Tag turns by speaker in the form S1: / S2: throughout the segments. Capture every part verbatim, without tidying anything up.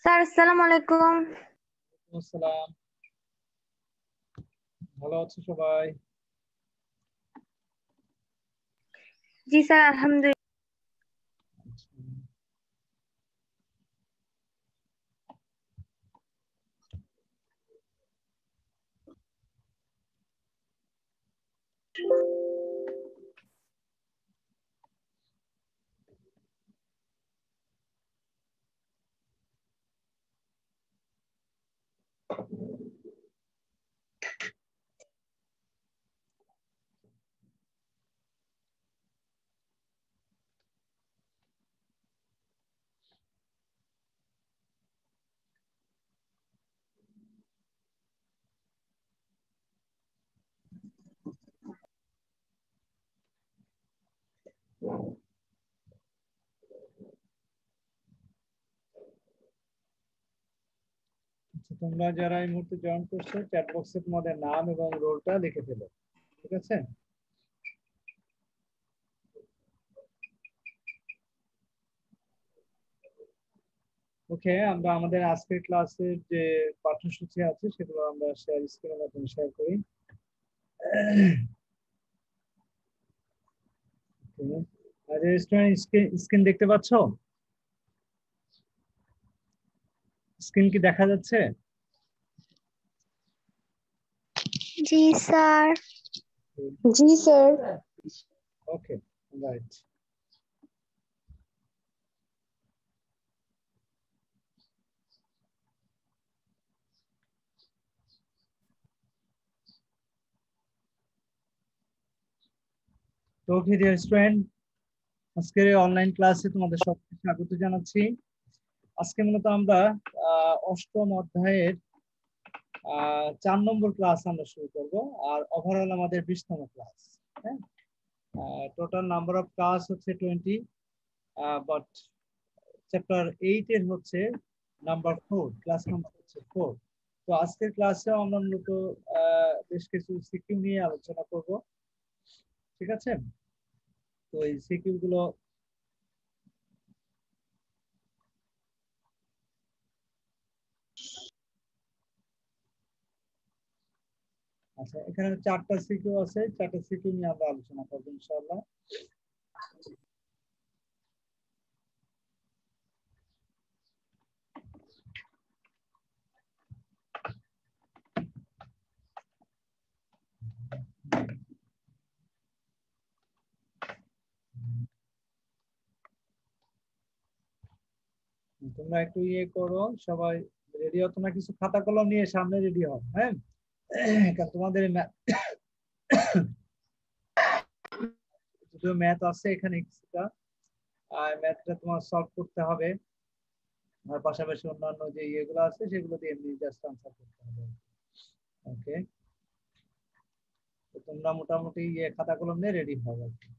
S1: Sir আসসালামু আলাইকুম।
S2: আসসালাম। ভালো আছো সবাই?
S1: জি স্যার, আলহামদুলিল্লাহ।
S2: আচ্ছা, তোমরা যারা এই মুহূর্তে জয়েন করছো চ্যাট বক্সে তোমাদের নাম এবং রোলটা লিখে ফেলো, ঠিক আছে? ওকে, আমরা আমাদের আজকের ক্লাসের যে পাঠ্যসূচি আছে সেগুলো আমরা শেয়ার স্ক্রিনের মাধ্যমে শেয়ার করি। আর স্টুডেন্ট স্ক্রিন দেখতে পাচ্ছ? স্ক্রিন কি দেখা যাচ্ছে?
S1: জি স্যার।
S3: জি স্যার।
S2: Okay, right. তো ওকে ডিয়ার স্টুডেন্ট, আজকের অনলাইন ক্লাসে তোমাদের সবাইকে স্বাগত জানাচ্ছি। আজকে মূলত আমরা আহ, অষ্টম অধ্যায়ের আহ, চার নম্বর ক্লাস আমরা শুরু করব। আর ওভারঅল আমাদের বিশতম ক্লাস। হ্যাঁ, টোটাল নাম্বার অফ ক্লাস হচ্ছে টোয়েন্টি, বাট চ্যাপ্টার এইট এর হচ্ছে নাম্বার ফোর, ক্লাস নাম্বার হচ্ছে ফোর। তো আজকের ক্লাসে আমরা মূলত আহ, বেশ কিছু সিকিউ নিয়ে আলোচনা করব, ঠিক আছে? তো এই সিকিউ গুলো আচ্ছা, এখানে চারটা সিকিউ আছে, চারটা সিকিউ নিয়ে আমরা আলোচনা করবো ইনশাআল্লাহ। তোমরা একটু ইয়ে করো সবাই, রেডি হও। তোমরা কিছু খাতা কলম নিয়ে সামনে রেডি হও, হ্যাঁ? কারণ তোমাদের দুটো ম্যাথ আছে এখানে কিছুটা, আর ম্যাথটা তোমার সলভ করতে হবে। আর পাশাপাশি অন্যান্য যে ইয়েগুলো আছে সেগুলো দিয়ে এমনি জাস্ট আনসার করতে হবে। ওকে, তো তোমরা মোটামুটি ইয়ে খাতা কলম নিয়ে রেডি হও আর কি।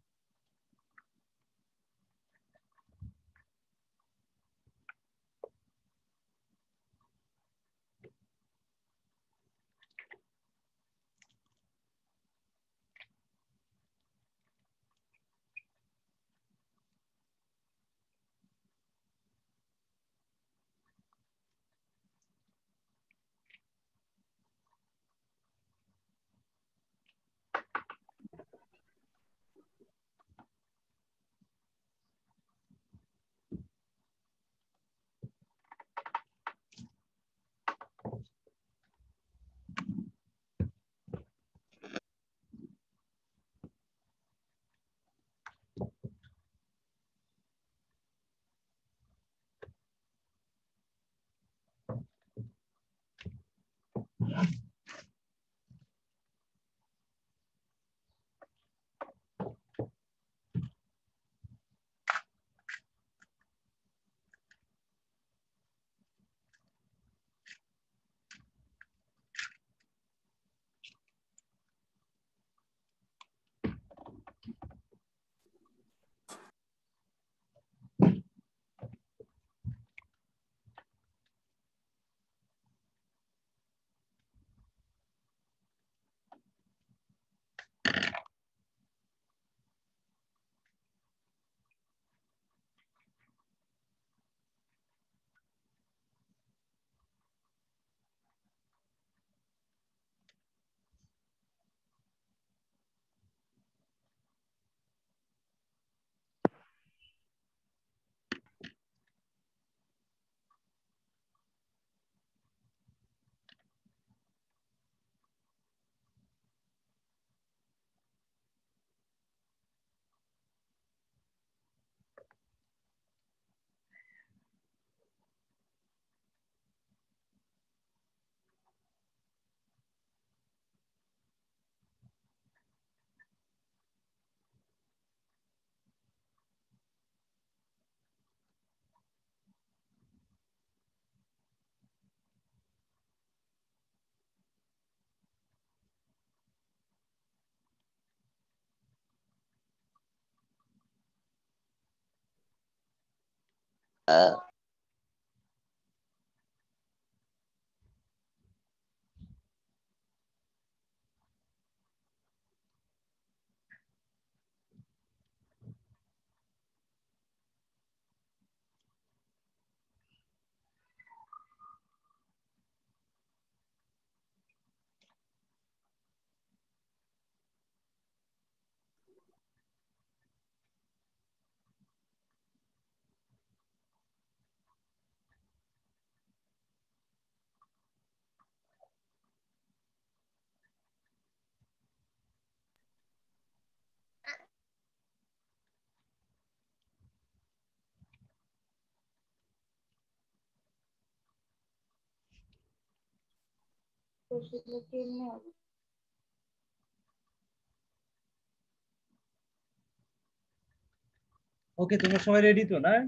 S2: ওকে, তোমরা সবাই রেডি তো না?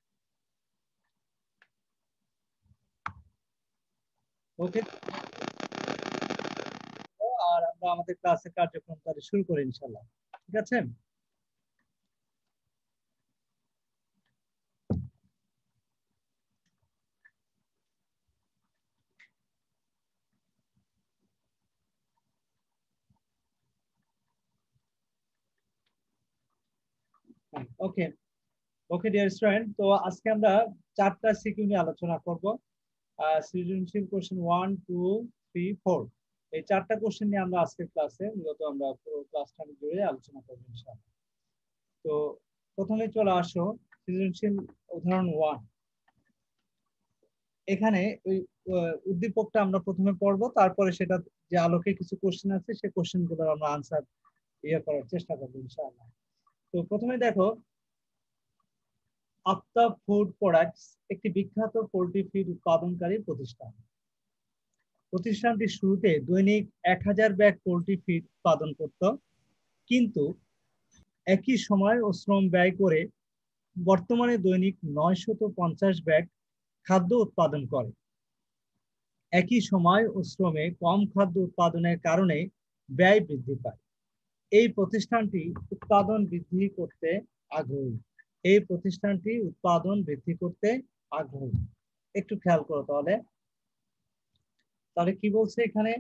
S2: ওকে, আর আমরা আমাদের ক্লাসের কার্যক্রম তাহলে শুরু করি ইনশাআল্লাহ। ঠিক আছে? ওকে ওকে ডিয়ার স্টুডেন্ট, তো আজকে আমরা চারটা সিকিউ নিয়ে আলোচনা করব। সৃজনশীল question one two three four, এই চারটা কোশ্চেন নিয়ে আমরা আজকের ক্লাসে মূলত আমরা পুরো ক্লাসটা জুড়ে আলোচনা করবো ইনশাআল্লাহ। তো প্রথমে চলে আসো সৃজনশীল উদাহরণ ওয়ান। এখানে ওই উদ্দীপকটা আমরা প্রথমে পড়বো, তারপরে সেটা যে আলোকে কিছু কোশ্চেন আছে সেই কোশ্চেন গুলো আমরা আনসার ইয়ে করার চেষ্টা করবো ইনশাআল্লাহ। তো প্রথমে দেখো, আফতাব ফুড প্রোডাক্টস একটি বিখ্যাত পোল্ট্রি ফিড উৎপাদনকারী প্রতিষ্ঠান। প্রতিষ্ঠানটি শুরুতে দৈনিক এক হাজার ব্যাগ পোল্ট্রি ফিড উৎপাদন করত, কিন্তু একই সময় ও শ্রম ব্যয় করে বর্তমানে দৈনিক নয়শত পঞ্চাশ ব্যাগ খাদ্য উৎপাদন করে। একই সময় ও শ্রমে কম খাদ্য উৎপাদনের কারণে ব্যয় বৃদ্ধি পায়। এই প্রতিষ্ঠানটি উৎপাদন বৃদ্ধি করতে আগ্রহী। এই প্রতিষ্ঠানটি উৎপাদন বৃদ্ধি করতে আগ্রহী। একটু খেয়াল করো তাহলে তাহলে কি বলছে এখানে,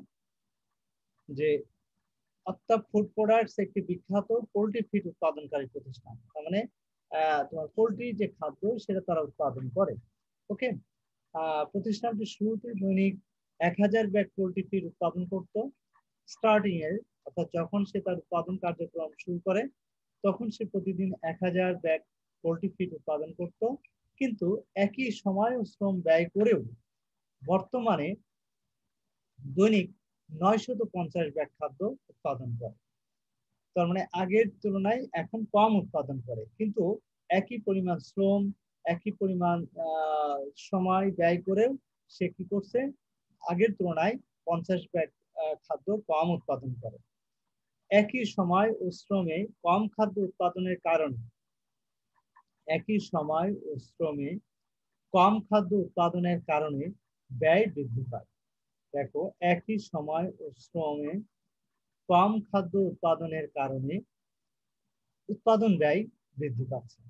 S2: যে আফতাব ফুড প্রোডাক্টস একটি বিখ্যাত পোল্ট্রি ফিড উৎপাদনকারী প্রতিষ্ঠান। তার মানে আহ তোমার পোল্ট্রি যে খাদ্য সেটা তারা উৎপাদন করে। ওকে, আহ প্রতিষ্ঠানটি শুরুতে দৈনিক এক হাজার ব্যাগ পোল্ট্রি ফিড উৎপাদন করত। স্টার্টিং এর অর্থাৎ যখন সে তার উৎপাদন কার্যক্রম শুরু করে তখন সে প্রতিদিন এক হাজার ব্যাগ পোল্ট্রি ফিড উৎপাদন করত, কিন্তু একই সময় ও শ্রম ব্যয় করেও বর্তমানে দৈনিক নয়শত পঞ্চাশ ব্যাগ খাদ্য উৎপাদন করে। তার মানে আগের তুলনায় এখন কম উৎপাদন করে, কিন্তু একই পরিমাণ শ্রম একই পরিমাণ আহ সময় ব্যয় করেও সে কি করছে, আগের তুলনায় পঞ্চাশ ব্যাগ খাদ্য কম উৎপাদন করে। একই সময় ও শ্রমে কম খাদ্য উৎপাদনের কারণে একই সময় ও শ্রমে কম খাদ্য উৎপাদনের কারণে ব্যয় বৃদ্ধি পায়। দেখো, একই সময় ও শ্রমে কম খাদ্য উৎপাদনের কারণে উৎপাদন ব্যয় বৃদ্ধি পাচ্ছে।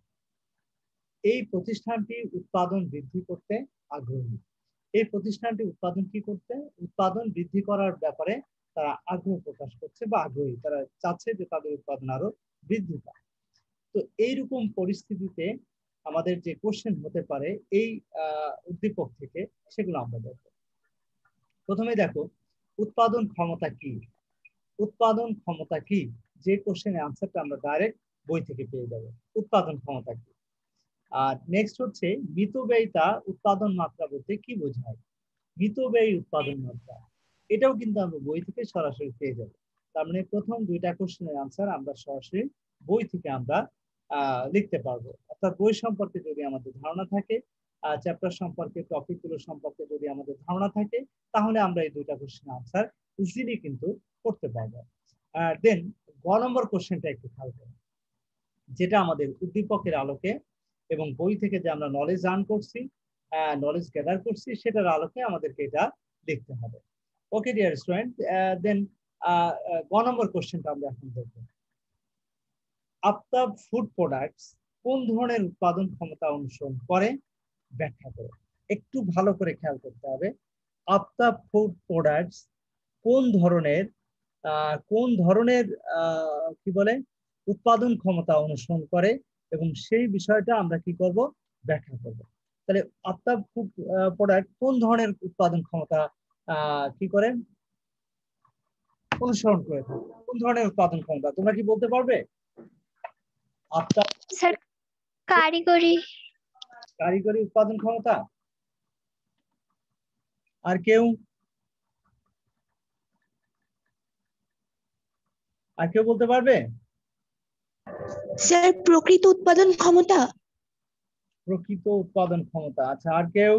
S2: এই প্রতিষ্ঠানটি উৎপাদন বৃদ্ধি করতে আগ্রহী। এই প্রতিষ্ঠানটি উৎপাদন কি করতে উৎপাদন বৃদ্ধি করার ব্যাপারে তারা আগ্রহ প্রকাশ করছে বা আগ্রহী, তারা চাচ্ছে যে তাদের উৎপাদন আরো বৃদ্ধি পায়। তো এইরকম পরিস্থিতিতে আমাদের যে কোশ্চেন হতে পারে এই আহ উদ্দীপক থেকে, সেগুলো আমরা দেখব। প্রথমে দেখো, উৎপাদন ক্ষমতা কি? উৎপাদন ক্ষমতা কি, যে কোশ্চেনের আনসারটা আমরা ডাইরেক্ট বই থেকে পেয়ে যাব। উৎপাদন ক্ষমতা কি? আর নেক্সট হচ্ছে মিতব্যয়িতা উৎপাদন মাত্রা বলতে কি বোঝায়? মিতব্যয়ী উৎপাদন মাত্রা, এটাও কিন্তু আমরা বই থেকে সরাসরি পেয়ে যাব। তার মানে প্রথম দুইটা কোশ্চেনের আনসার আমরা সরাসরি বই থেকে আমরা আহ লিখতে পারবো। অর্থাৎ বই সম্পর্কে যদি আমাদের ধারণা থাকে, চ্যাপ্টার সম্পর্কে, টপিক গুলো সম্পর্কে যদি আমাদের ধারণা থাকে, তাহলে আমরা এই দুইটা কোশ্চেনের আনসার ইজিলি কিন্তু করতে পারবো। দেন গ নম্বর কোশ্চেনটা একটু খেয়াল করুন, যেটা আমাদের উদ্দীপকের আলোকে এবং বই থেকে যে আমরা নলেজ আর্ন করছি, নলেজ গ্যাদার করছি, সেটার আলোকে আমাদেরকে এটা লিখতে হবে। ওকে ডিয়ার স্টুডেন্ট, দেন গ নম্বর কোশ্চেনটা আমরা এখন দেখব। আফতাব ফুড প্রোডাক্টস কোন ধরনের উৎপাদন ক্ষমতা অনুসরণ করে ব্যাখ্যা করো। একটু ভালো করে খেয়াল করতে হবে, আফতাব ফুড প্রোডাক্টস কোন ধরনের আহ, কোন ধরনের আহ, কি বলে উৎপাদন ক্ষমতা অনুসরণ করে এবং সেই বিষয়টা আমরা কি করব, ব্যাখ্যা করব। তাহলে আফতাব ফুড প্রোডাক্ট কোন ধরনের উৎপাদন ক্ষমতা আহ, কি করে অনুসরণ করে থাকে, কোন ধরনের উৎপাদন ক্ষমতা তোমরা কি বলতে পারবে? আফতাব
S1: স্যার কারিগরি।
S2: কারিগরি উৎপাদন ক্ষমতা। আর কেউ আর কেউ বলতে পারবে?
S3: স্যার প্রকৃত উৎপাদন ক্ষমতা।
S2: প্রকৃত উৎপাদন ক্ষমতা। আচ্ছা, আর কেউ?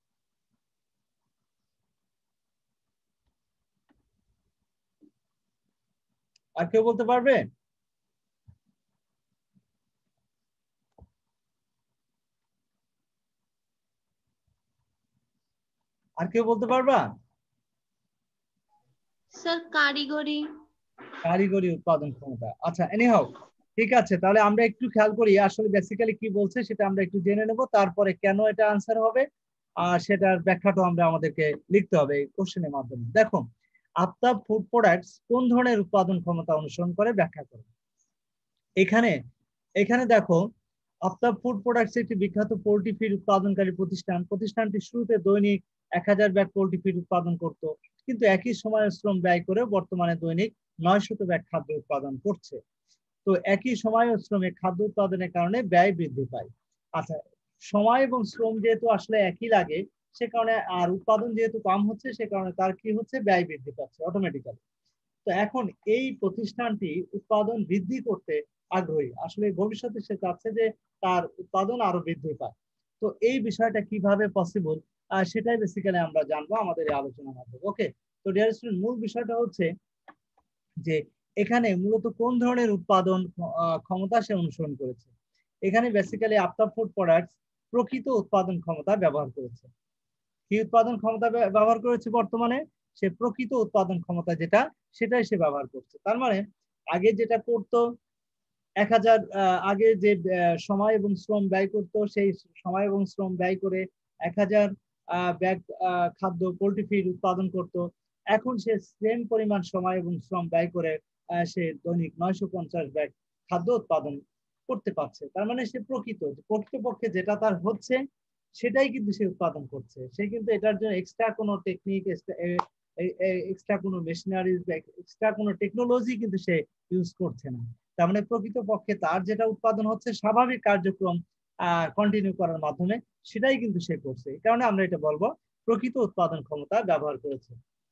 S2: আর কেউ বলতে পারবে? আর কেউ বলতে পারবা?
S4: স্যার কারিগরি।
S2: কারিগরি উৎপাদন ক্ষমতা। আচ্ছা, এনিহাউ ঠিক আছে, তাহলে আমরা একটু খেয়াল করি আসলে বেসিক্যালি কি বলছে সেটা আমরা একটু জেনে নেব, তারপরে কেন এটা আনসার হবে আর সেটার ব্যাখ্যাটা আমরা আমাদেরকে লিখতে হবে এই কোশ্চেনের মাধ্যমে। দেখো, আফতাব ফুড প্রোডাক্টস কোন ধরনের উৎপাদন ক্ষমতা অনুসরণ করে ব্যাখ্যা করো। এখানে এখানে দেখো, আফতাব ফুড প্রোডাক্টস একটি বিখ্যাত পোল্ট্রি ফিড উৎপাদনকারী প্রতিষ্ঠান। প্রতিষ্ঠানটি শুরুতে দৈনিক এক হাজার ব্যাগ পোল্ট্রি ফিড উৎপাদন করত, কিন্তু একই সময়ে শ্রম ব্যয় করে বর্তমানে দৈনিক নয়শত ব্যাগ খাদ্য উৎপাদন করছে। তো একই সময় ও শ্রমে খাদ্য উৎপাদনের কারণে ব্যয় বৃদ্ধি পায়। আচ্ছা, সময় এবং শ্রম যেহেতু আসলে একই লাগে, সে কারণে আর উৎপাদন যেহেতু কম হচ্ছে, সে কারণে তার কি হচ্ছে, ব্যয় বৃদ্ধি পাচ্ছে অটোমেটিক্যালি। তো এখন এই প্রতিষ্ঠানটি উৎপাদন বৃদ্ধি করতে আগ্রহী, আসলে ভবিষ্যতে সে চাচ্ছে যে তার উৎপাদন আরো বৃদ্ধি পায়। তো এই বিষয়টা কিভাবে পসিবল সেটাই বেসিক্যালি আমরা জানবো আমাদের এই আলোচনার মাধ্যমে। ওকে, তো ডিয়ার স্টুডেন্ট, মূল বিষয়টা হচ্ছে যে এখানে মূলত কোন ধরনের উৎপাদন ক্ষমতা সে অনুসরণ করেছে। এখানে বেসিক্যালি আফতাব ফুড প্রোডাক্টস প্রকৃত উৎপাদন ক্ষমতা ব্যবহার করেছে। কি উৎপাদন ক্ষমতা ব্যবহার করেছে? বর্তমানে সে প্রকৃত উৎপাদন ক্ষমতা যেটা, সেটাই সে ব্যবহার করছে। তার মানে আগে যেটা করতো, এক হাজার আগে যে সময় এবং শ্রম ব্যয় করতো, সেই সময় এবং শ্রম ব্যয় করে এক হাজার ব্যাগ খাদ্য পোল্ট্রি ফিড উৎপাদন করত। এখন সে সেম পরিমাণ সময় এবং শ্রম ব্যয় করে সে দৈনিক নয়শো পঞ্চাশ ব্যাগ খাদ্য উৎপাদন করতে পারছে। তার মানে সে প্রকৃত প্রকৃতপক্ষে যেটা তার হচ্ছে সেটাই কিন্তু সে উৎপাদন করছে। সে কিন্তু এটার জন্য এক্সট্রা কোনো টেকনিক, এক্সট্রা কোনো মেশিনারিজ, এক্সট্রা কোনো টেকনোলজি কিন্তু সে ইউজ করছে না। তার মানে প্রকৃতপক্ষে তার যেটা উৎপাদন হচ্ছে স্বাভাবিক কার্যক্রম আহ কন্টিনিউ করার মাধ্যমে সেটাই কিন্তু সে করছে। এই কারণে আমরা এটা বলবো প্রকৃত উৎপাদন ক্ষমতা ব্যবহার করেছে।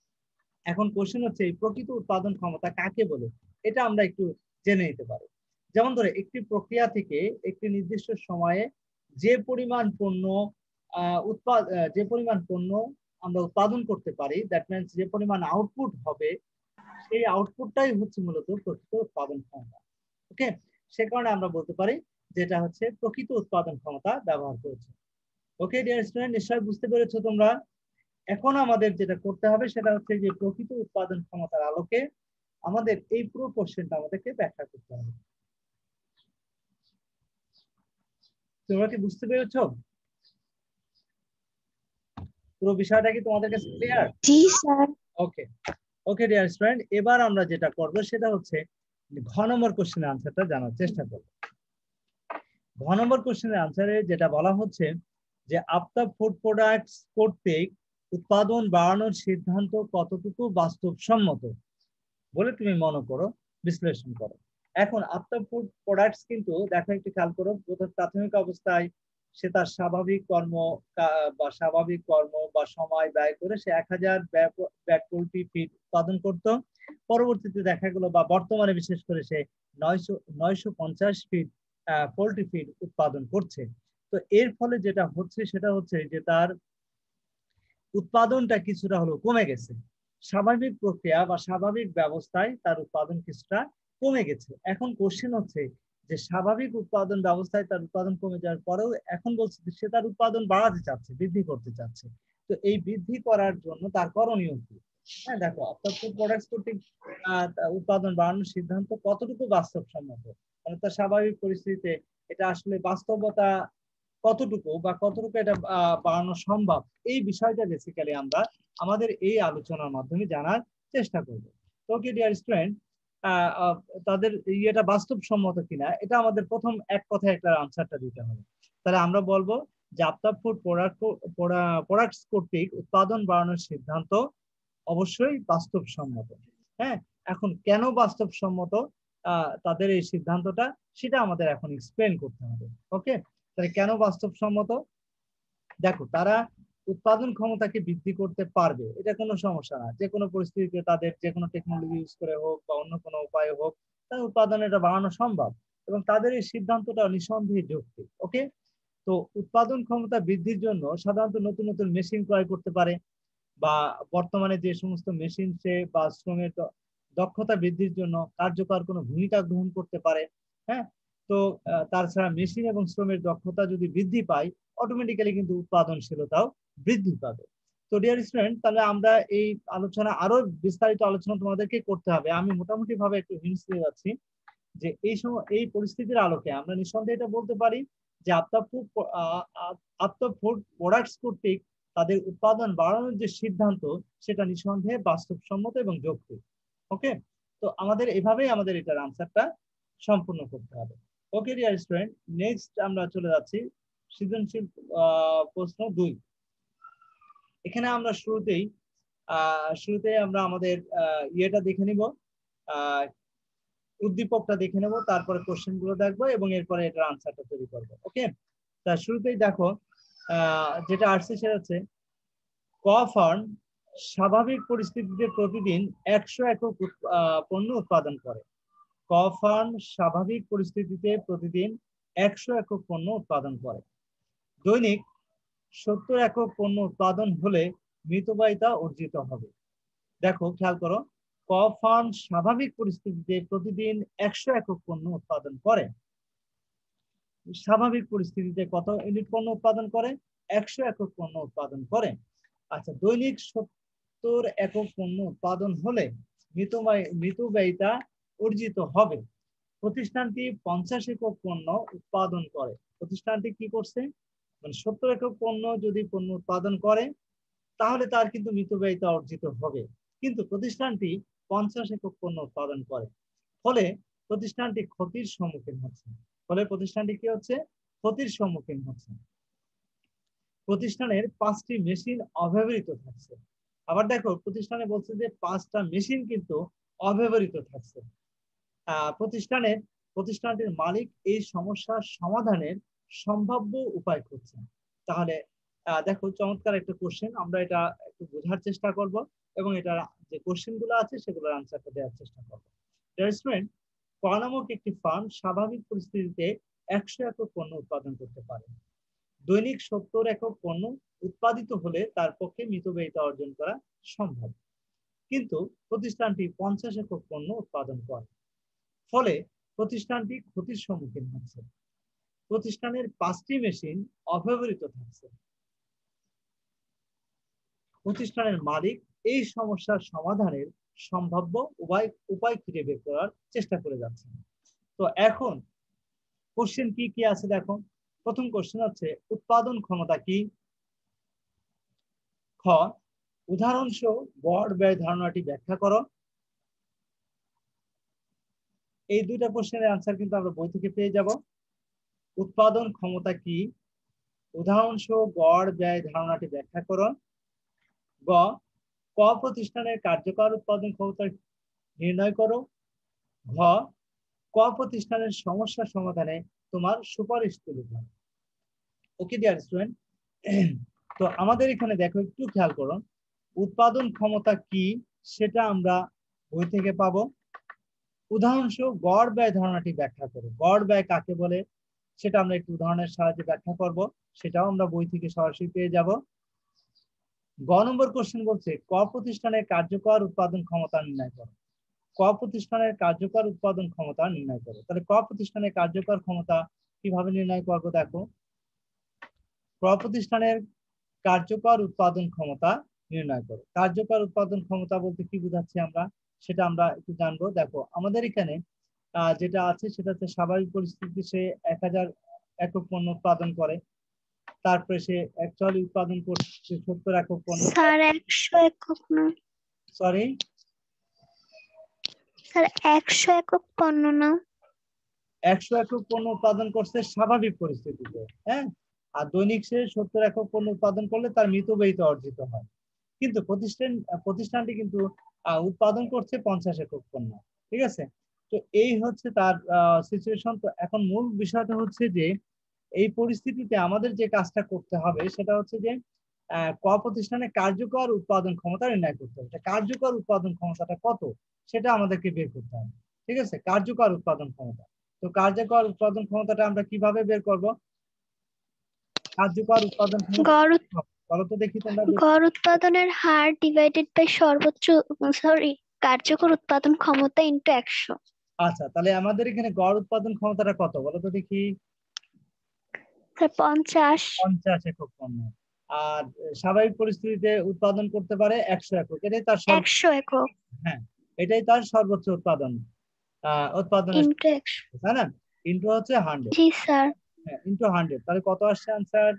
S2: এখন কোশ্চেন হচ্ছে এই প্রকৃত উৎপাদন ক্ষমতা কাকে বলে, এটা আমরা একটু জেনে নিতে পারি। যেমন ধরে, একটি প্রক্রিয়া থেকে একটি নির্দিষ্ট সময়ে যে পরিমাণ পণ্য আহ উৎপাদ যে পরিমাণ পণ্য আমরা উৎপাদন করতে পারি, দ্যাট মিনস যে পরিমাণ আউটপুট হবে, সেই আউটপুটটাই হচ্ছে মূলত প্রকৃত উৎপাদন ক্ষমতা। ওকে, সে কারণে আমরা বলতে পারি যেটা হচ্ছে প্রকৃত উৎপাদন ক্ষমতা ব্যবহার করেছে। ওকে ডিয়ার স্টুডেন্ট, নিশ্চয়ই বুঝতে পেরেছো তোমরা। এখন আমাদের যেটা করতে হবে সেটা হচ্ছে যে প্রকৃত উৎপাদন ক্ষমতার আলোকে আমাদের এই পুরো কোশ্চেনটা আমাদেরকে ব্যাখ্যা করতে হবে। তোমরা কি বুঝতে পেরেছো? পুরো বিষয়টা কি তোমাদের কাছে ক্লিয়ার?
S3: জি sir.
S2: Okay okay dear student, এবার আমরা যেটা করব সেটা হচ্ছে ঘ নম্বর কোশ্চেনের আনসারটা জানার চেষ্টা করব। ঘ নম্বর কোশ্চেনের আনসারে যেটা বলা হচ্ছে যে আফতাব ফুড প্রোডাক্টস কর্তৃক উৎপাদন বাড়ানোর সিদ্ধান্ত কতটুকু বাস্তবসম্মত বলে তুমি মনে করো, বিশ্লেষণ করো। এখন আফতাব ফুড প্রোডাক্টস কিন্তু দেখো, একটু খেয়াল করো, প্রথম প্রাথমিক অবস্থায় সে তার স্বাভাবিক কর্ম বা স্বাভাবিক কর্ম বা সময় ব্যয় করে সে এক হাজার ব্যাগ পোল্ট্রি ফিড উৎপাদন করত। পরবর্তীতে দেখা গেল বা বর্তমানে বিশেষ করে সে নয়শো নয়শো পঞ্চাশ ফিড পোল্ট্রি ফিড উৎপাদন করছে। তো এর ফলে যেটা হচ্ছে সেটা হচ্ছে যে তার উৎপাদনটা কিছুটা হলেও কমে গেছে। স্বাভাবিক প্রক্রিয়া বা স্বাভাবিক ব্যবস্থায় তার উৎপাদন কিছুটা কমে গেছে। এখন কোশ্চেন হচ্ছে যে স্বাভাবিক উৎপাদন ব্যবস্থায় তার উৎপাদন কমে যাওয়ার পরেও এখন বলছে সে তার উৎপাদন বাড়াতে চাচ্ছে, বৃদ্ধি করতে চাচ্ছে। তো এই বৃদ্ধি করার জন্য তার করণীয় কি? হ্যাঁ দেখো, আফতাব ফুড প্রোডাক্টস কর্তৃক উৎপাদন বাড়ানোর সিদ্ধান্ত কতটুকু বাস্তবসম্মত, মানে তার স্বাভাবিক পরিস্থিতিতে এটা আসলে বাস্তবতা কতটুকু বা কতটুকু এটা আহ, বাড়ানো সম্ভব, এই বিষয়টা বেসিক্যালি আমরা আমাদের এই আলোচনার মাধ্যমে জানার চেষ্টা করব। ওকে ডিয়ার স্টুডেন্ট, তাদের ইয়েটা বাস্তবসম্মত কিনা এটা আমাদের প্রথম এক কথায় একটা আনসারটা দিতে হবে। তাহলে আমরা বলবো যে আফতাব ফুড প্রোডাক্ট প্রোডাক্টস কর্তৃক উৎপাদন বাড়ানোর সিদ্ধান্ত অবশ্যই বাস্তবসম্মত। হ্যাঁ, এখন কেন বাস্তবসম্মত আহ তাদের এই সিদ্ধান্তটা, সেটা আমাদের এখন এক্সপ্লেন করতে হবে। ওকে, তাহলে কেন বাস্তবসম্মত? দেখো, তারা উৎপাদন ক্ষমতাকে বৃদ্ধি করতে পারবে, এটা কোনো সমস্যা না। যে কোনো পরিস্থিতিতে তাদের যে কোনো টেকনোলজি ইউজ করে হোক বা অন্য কোনো উপায় হোক, তার উৎপাদন এটা বাড়ানো সম্ভব এবং তাদের এই সিদ্ধান্তটা নিঃসন্দেহে যৌক্তিক। ওকে, তো উৎপাদন ক্ষমতা বৃদ্ধির জন্য সাধারণত নতুন নতুন মেশিন ক্রয় করতে পারে, বা বর্তমানে যে সমস্ত মেশিন সে বা শ্রমের দক্ষতা বৃদ্ধির জন্য কার্যকর কোনো ভূমিকা গ্রহণ করতে পারে। হ্যাঁ, তো তাছাড়া মেশিন এবং শ্রমের দক্ষতা যদি বৃদ্ধি পায়, অটোমেটিক্যালি কিন্তু উৎপাদনশীলতাও বৃদ্ধি পাবে। তো ডিয়ার স্টুডেন্ট, তাহলে আমরা এই আলোচনা আরো বিস্তারিত আলোচনা তোমাদেরকে করতে হবে। আমি মোটামুটি ভাবে একটু হিন্টস দিয়ে যাচ্ছি যে এই সময় এই পরিস্থিতির আলোকে আমরা নিঃসন্দেহে এটা বলতে পারি যে Aftab food Aftab food products কর্তৃক তাদের উৎপাদন বাড়ানোর যে সিদ্ধান্ত, সেটা নিঃসন্দেহে বাস্তবসম্মত এবং যৌক্তিক। ওকে, তো আমাদের এভাবেই আমাদের এটার আনসারটা সম্পূর্ণ করতে হবে। ওকে ডিয়ার স্টুডেন্ট, নেক্সট আমরা চলে যাচ্ছি সৃজনশীল প্রশ্ন দুই। এখানে আমরা শুরুতেই আহ শুরুতেই আমরা আমাদের আহ ইয়েটা দেখে নিব, আহ উদ্দীপকটা দেখে নেব, তারপরে কোশ্চেন গুলো দেখবো এবং এরপরে এটার আনসারটা তৈরি করবো। ওকে, তা শুরুতেই দেখো আহ যেটা আসছে সেটা হচ্ছে ক ফার্ম স্বাভাবিক পরিস্থিতিতে প্রতিদিন একশো একক পণ্য উৎপাদন করে। ক ফার্ম স্বাভাবিক পরিস্থিতিতে প্রতিদিন একশো একক পণ্য উৎপাদন করে। দৈনিক সত্তর একক পণ্য উৎপাদন হলে মিতব্যয়িতা অর্জিত হবে। দেখো খেয়াল করো, ক ফার্ম স্বাভাবিক পরিস্থিতিতে প্রতিদিন একশো একক পণ্য উৎপাদন করে। স্বাভাবিক পরিস্থিতিতে কত ইউনিট পণ্য উৎপাদন করে? একশো একক পণ্য উৎপাদন করে। আচ্ছা, দৈনিক সত্তর একক পণ্য উৎপাদন হলে মিতব্যয়িতা অর্জিত হবে। প্রতিষ্ঠানটি পঞ্চাশ একক পণ্য উৎপাদন করে। প্রতিষ্ঠানটি কি করছে, মানে সত্তর একক পণ্য যদি পণ্য উৎপাদন করে তাহলে তার কিন্তু মিতব্যয়িতা অর্জিত হবে, কিন্তু প্রতিষ্ঠানটি পঞ্চাশ একক পণ্য উৎপাদন করে, ফলে প্রতিষ্ঠানটি ক্ষতির সম্মুখীন হচ্ছে। ফলে প্রতিষ্ঠানটি কি হচ্ছে? ক্ষতির সম্মুখীন হচ্ছে। প্রতিষ্ঠানের পাঁচটি মেশিন অব্যবহৃত থাকছে। আবার দেখো, প্রতিষ্ঠানে বলছে যে পাঁচটা মেশিন কিন্তু অব্যবহৃত থাকছে। আহ প্রতিষ্ঠানের প্রতিষ্ঠানটির মালিক এই সমস্যার সমাধানের সম্ভাব্য উপায় খুঁজছেন। তাহলে আহ দেখো, চমৎকার একটা কোশ্চেন, আমরা এটা একটু বোঝার চেষ্টা করব এবং এটা যে কোশ্চেন গুলো আছে সেগুলোর আনসারটা দেওয়ার চেষ্টা করবো। স্টুডেন্ট, ক নামক একটি ফার্ম স্বাভাবিক পরিস্থিতিতে একশো একক পণ্য উৎপাদন করতে পারে। দৈনিক সত্তর একক পণ্য উৎপাদিত হলে তার পক্ষে মিতব্যয়িতা অর্জন করা সম্ভব, কিন্তু প্রতিষ্ঠানটি পঞ্চাশ একক পণ্য উৎপাদন করে, ফলে প্রতিষ্ঠানটি ক্ষতির সম্মুখীন হচ্ছে। প্রতিষ্ঠানের পাঁচটি মেশিন অব্যবহৃত থাকছে। প্রতিষ্ঠানের মালিক এই সমস্যার সমাধানের সম্ভাব্য উপায় উপায় খুঁজে বের করার চেষ্টা করে যাচ্ছে। তো এখন কোশ্চেন কি কি আছে দেখো। প্রথম কোশ্চেন হচ্ছে উৎপাদন ক্ষমতা কি? খ, উদাহরণসহ গড় ব্যয় ধারণাটি ব্যাখ্যা করো। এই দুইটা কোশ্চেনের আনসার কিন্তু আমরা বই থেকে পেয়ে যাব। উৎপাদন ক্ষমতা কি, উদাহরণসহ গড় ব্যয় ধারণাটি ব্যাখ্যা করো। গ, ক প্রতিষ্ঠানের কার্যকর উৎপাদন ক্ষমতা নির্ণয় করো। ঘ, ক প্রতিষ্ঠানের সমস্যা সমাধানে তোমার সুপারিশ তুলে ধরো। ওকে ডিয়ার স্টুডেন্ট, তো আমাদের এখানে দেখো, একটু খেয়াল করো, উৎপাদন ক্ষমতা কি সেটা আমরা বই থেকে পাবো। উদাহরণসহ গড় ব্যয় ধারণাটি ব্যাখ্যা করো। গড় ব্যয় কাকে বলে সেটা আমরা একটু উদাহরণের সাহায্যে ব্যাখ্যা করব, সেটাও আমরা বই থেকে সরাসরি পেয়ে যাব। গ নম্বর কোশ্চেন বলছে ক প্রতিষ্ঠানের কার্যকর উৎপাদন ক্ষমতা নির্ণয় করো। ক প্রতিষ্ঠানের কার্যকর উৎপাদন ক্ষমতা নির্ণয় করো। তাহলে ক প্রতিষ্ঠানের কার্যকর ক্ষমতা কিভাবে নির্ণয় করবো? দেখো, ক প্রতিষ্ঠানের কার্যকর উৎপাদন ক্ষমতা নির্ণয় করো। কার্যকর উৎপাদন ক্ষমতা বলতে কি বোঝাচ্ছি আমরা, সেটা আমরা একটু জানবো। দেখো, আমাদের এখানে আহ যেটা আছে সেটা হচ্ছে স্বাভাবিক পরিস্থিতিতে সে এক হাজার একক পণ্য উৎপাদন করে, তারপরে সে অ্যাকচুয়ালি উৎপাদন করছে সত্তর একক পণ্য।
S1: স্যার একশো একক না,
S2: সরি
S1: স্যার একশো একক পণ্য না,
S2: একশো একক পণ্য উৎপাদন করছে স্বাভাবিক পরিস্থিতিতে, হ্যাঁ, আর দৈনিক সে সত্তর একক পণ্য উৎপাদন করলে তার মিতব্যয়িতা অর্জিত হয়। কিন্তু প্রতিষ্ঠান প্রতিষ্ঠানটি কিন্তু আহ, উৎপাদন করছে পঞ্চাশ একক পণ্য, ঠিক আছে। তো এই হচ্ছে তার সিচুয়েশন। তো এখন মূল বিষয়টা হচ্ছে যে এই পরিস্থিতিতে আমাদের যে কাজটা করতে হবে সেটা হচ্ছে যে আহ, ক প্রতিষ্ঠানে কার্যকর উৎপাদন ক্ষমতা নির্ণয় করতে হবে। কার্যকর উৎপাদন ক্ষমতাটা কত সেটা আমাদেরকে বের করতে হবে, ঠিক আছে, কার্যকর উৎপাদন ক্ষমতা। তো কার্যকর উৎপাদন ক্ষমতাটা আমরা কিভাবে বের করব? কার্যকর উৎপাদন ক্ষমতা
S1: গড় উৎ-
S2: বলো তো দেখি তোমরা।
S1: গড় উৎপাদনের হার ডিভাইডেড বাই সর্বোচ্চ সরি কার্যকর উৎপাদন ক্ষমতা ইনটু একশো।
S2: আচ্ছা, তাহলে আমাদের এখানে গড় উৎপাদন ক্ষমতাটা কত বলো তো দেখি?
S1: স্যার পঞ্চাশ।
S2: পঞ্চাশ একক পণ্য। আর স্বাভাবিক পরিস্থিতিতে উৎপাদন করতে পারে একশো একক, এটাই তার সর্ব
S1: একশো একক
S2: হ্যাঁ, এটাই তার সর্বোচ্চ উৎপাদন আহ উৎপাদনের,
S1: ইনটু একশো।
S2: তাই না? ইন্টু হচ্ছে হান্ড্রেড।
S1: জি স্যার।
S2: হ্যাঁ, ইন্টু হান্ড্রেড, তাহলে কত আসছে আনসার?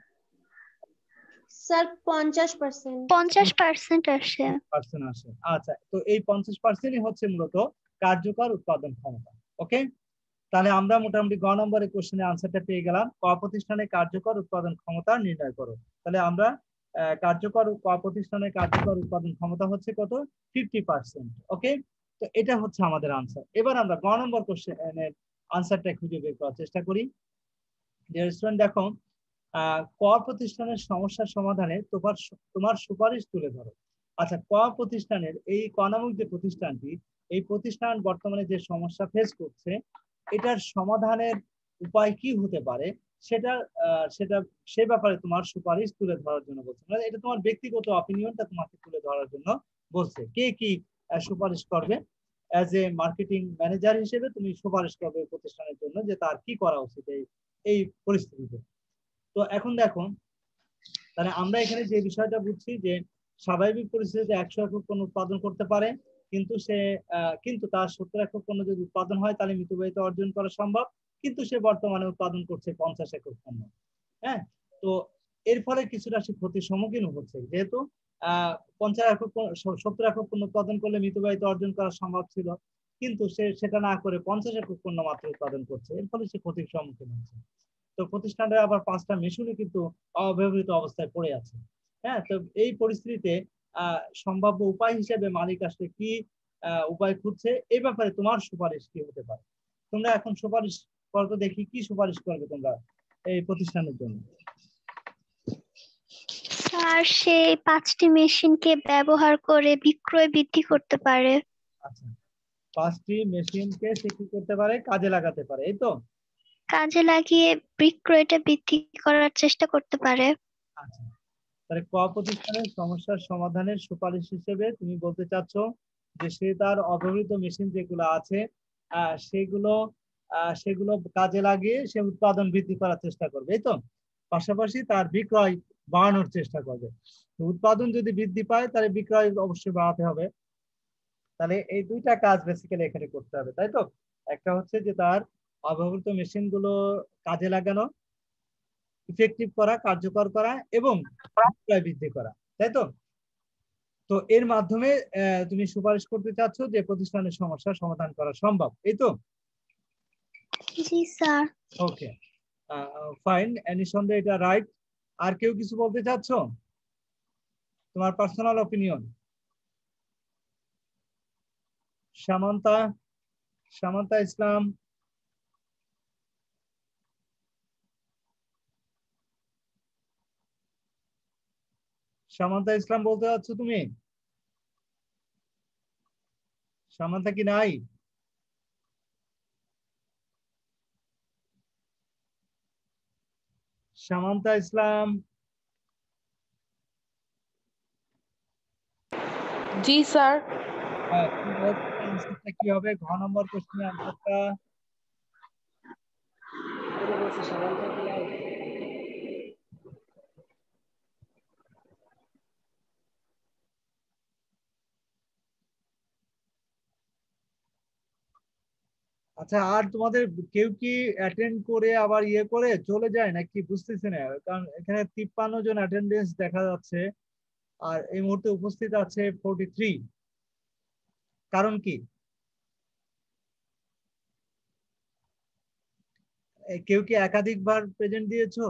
S3: স্যার পঞ্চাশ পার্সেন্ট।
S1: পঞ্চাশ পার্সেন্ট আসে।
S2: পার্সেন্ট আসে। আচ্ছা, তো এই পঞ্চাশ পার্সেন্টই হচ্ছে মূলত কার্যকর উৎপাদন ক্ষমতা। ওকে, তাহলে আমরা মোটামুটি গ নম্বরের কোশ্চেনের আনসারটা পেয়ে গেলাম। ক প্রতিষ্ঠানের কার্যকর উৎপাদন ক্ষমতা নির্ণয় করো। তাহলে আমরা আহ, কার্যকর ক প্রতিষ্ঠানের কার্যকর উৎপাদন ক্ষমতা হচ্ছে কত? Fifty percent. ওকে, তো এটা হচ্ছে আমাদের আনসার। এবার আমরা গ নম্বর কোশ্চেনের আনসারটা খুঁজে বের করার চেষ্টা করি। ডিয়ার স্টুডেন্ট, দেখো, আহ ক প্রতিষ্ঠানের সমস্যার সমাধানে তোমার তোমার সুপারিশ তুলে ধরো। আচ্ছা, ক প্রতিষ্ঠানের এই ক নামক যে প্রতিষ্ঠানটি, এই প্রতিষ্ঠান বর্তমানে যে সমস্যা ফেস করছে এটার সমাধানের উপায় কি হতে পারে সেটা আহ, সেটা সে ব্যাপারে তোমার সুপারিশ তুলে ধরার জন্য বলছে। মানে এটা তোমার ব্যক্তিগত অপিনিয়নটা তোমাকে তুলে ধরার জন্য বলছে। কে কি আহ, সুপারিশ করবে? অ্যাজ এ মার্কেটিং ম্যানেজার হিসেবে তুমি সুপারিশ করবে প্রতিষ্ঠানের জন্য যে তার কি করা উচিত এই এই পরিস্থিতিতে। তো এখন দেখো, তাহলে আমরা এখানে যে বিষয়টা বুঝছি যে স্বাভাবিক পরিস্থিতিতে একশো একক পণ্য উৎপাদন করতে পারে, কিন্তু সে আহ, কিন্তু তার সত্তর একক পণ্য যদি উৎপাদন হয় তাহলে মিতব্যয়িতা অর্জন করা সম্ভব, কিন্তু সে বর্তমানে উৎপাদন করছে পঞ্চাশ একক পণ্য। হ্যাঁ, তো এর ফলে কিছুটা সে ক্ষতির সম্মুখীন হচ্ছে, যেহেতু আহ পঞ্চাশ একক সত্তর একক পণ্য উৎপাদন করলে মিতব্যয়িতা অর্জন করা সম্ভব ছিল, কিন্তু সে সেটা না করে পঞ্চাশ একক পণ্য মাত্র উৎপাদন করছে, এর ফলে সে ক্ষতির সম্মুখীন হচ্ছে। তো প্রতিষ্ঠানটা আবার পাঁচটা মেশিনও কিন্তু অব্যবহৃত অবস্থায় পড়ে আছে। হ্যাঁ, তো এই পরিস্থিতিতে আহ সম্ভাব্য উপায় হিসেবে মালিক আসলে কি আহ উপায় খুঁজছে, এই ব্যাপারে তোমার সুপারিশ কি হতে পারে? তোমরা এখন সুপারিশ করতে দেখি, কি সুপারিশ করবে তোমরা এই প্রতিষ্ঠানের জন্য?
S1: স্যার সে পাঁচটি মেশিনকে ব্যবহার করে বিক্রয় বৃদ্ধি করতে পারে।
S2: আচ্ছা, পাঁচটি মেশিনকে সে কি করতে পারে? কাজে লাগাতে পারে, এই তো।
S1: কাজে লাগিয়ে বিক্রয়টা বৃদ্ধি করার চেষ্টা করতে পারে।
S2: আচ্ছা, তাহলে ক প্রতিষ্ঠানের সমস্যার সমাধানের সুপারিশ হিসেবে তুমি বলতে চাচ্ছ যে সে তার অব্যবহৃত মেশিন যেগুলো আছে আহ সেগুলো আহ সেগুলো কাজে লাগিয়ে সে উৎপাদন বৃদ্ধি করার চেষ্টা করবে, এই তো। পাশাপাশি তার বিক্রয় বাড়ানোর চেষ্টা করবে। তো উৎপাদন যদি বৃদ্ধি পায় তাহলে বিক্রয় অবশ্যই বাড়াতে হবে। তাহলে এই দুইটা কাজ বেসিক্যালি এখানে করতে হবে, তাই তো। একটা হচ্ছে যে তার অব্যবহৃত মেশিন গুলো কাজে লাগানো, ইফেক্টিভ করা, কার্যকর করা, এবং বিক্রয় বৃদ্ধি করা, তাই তো। তো এর মাধ্যমে আহ, তুমি সুপারিশ করতে চাচ্ছ যে প্রতিষ্ঠানের সমস্যার সমাধান করা সম্ভব, এই তো।
S1: জি স্যার।
S2: ওকে, ফাইন, নিঃসন্দেহে এটা রাইট। আর কেউ কিছু বলতে চাচ্ছ? তোমার পার্সোনাল অপিনিয়ন? সামান্তা, সামান্তা ইসলাম, সামান্তা ইসলাম বলতে চাচ্ছ তুমি? সামান্তা কি নাই? সামান্তা ইসলাম?
S4: জি স্যার।
S2: হ্যাঁ, তুমি বলছো আনসারটা কি হবে? ঘ নম্বর কোশ্চেনের আনসারটা। আচ্ছা, আর তোমাদের কেউ কি অ্যাটেন্ড করে আবার ইয়ে করে চলে যায় নাকি বুঝতেছি না, কারণ এখানে তিপ্পান্ন জন অ্যাটেন্ডেন্স দেখা যাচ্ছে আর এই মুহূর্তে উপস্থিত আছে ফোরটি থ্রি। কারণ কি? এ, কেউ কি একাধিকবার প্রেজেন্ট দিয়েছো?